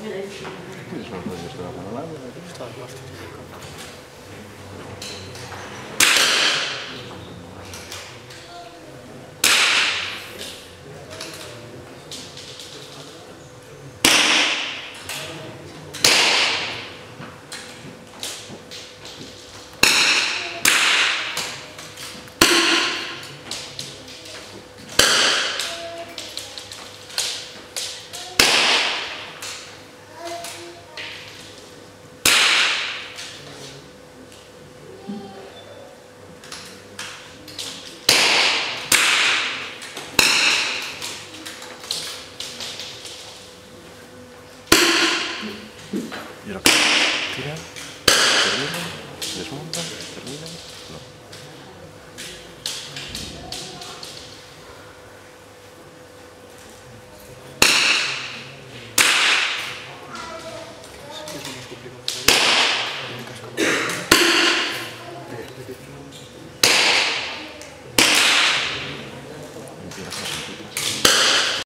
Τι σωρθόνιες τώρα θα αναλάβει. Giro. Tira. Termina. Desmonta. Termina. No. Sí, es lo más complicado.